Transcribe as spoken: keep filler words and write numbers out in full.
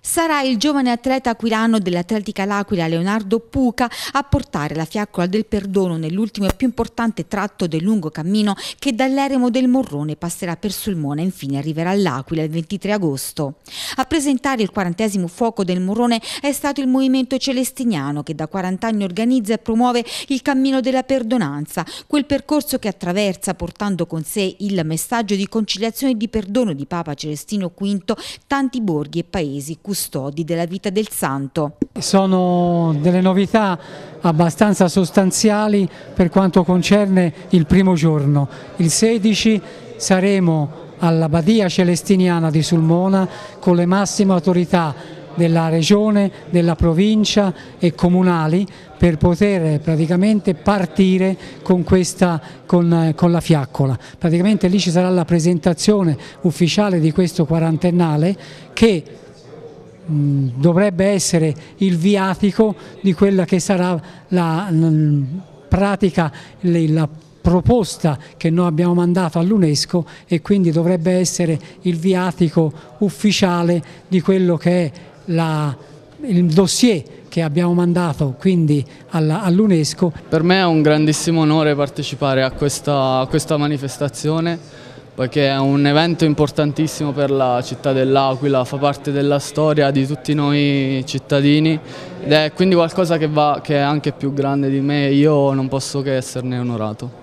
Sarà il giovane atleta aquilano dell'Atletica L'Aquila Leonardo Puca a portare la fiaccola del perdono nell'ultimo e più importante tratto del lungo cammino che dall'eremo del Morrone passerà per Sulmona e infine arriverà all'Aquila il ventitré agosto. A presentare il quarantesimo fuoco del Morrone è stato il Movimento Celestiniano, che da quaranta anni organizza e promuove il Cammino della Perdonanza, quel percorso che attraversa, portando con sé il messaggio di conciliazione e di perdono di Papa Celestino quinto, tanti borghi e paesi custodi della vita del santo. Sono delle novità abbastanza sostanziali per quanto concerne il primo giorno. Il sedici saremo all'Abbadia Celestiniana di Sulmona con le massime autorità della regione, della provincia e comunali per poter praticamente partire con, questa, con, con la fiaccola. Praticamente lì ci sarà la presentazione ufficiale di questo quarantennale che mh, dovrebbe essere il viatico di quella che sarà la mh, pratica, la proposta che noi abbiamo mandato all'UNESCO, e quindi dovrebbe essere il viatico ufficiale di quello che è la, il dossier che abbiamo mandato quindi all'UNESCO. Per me è un grandissimo onore partecipare a questa, a questa manifestazione, poiché è un evento importantissimo per la città dell'Aquila, fa parte della storia di tutti noi cittadini ed è quindi qualcosa che, va, che è anche più grande di me e io non posso che esserne onorato.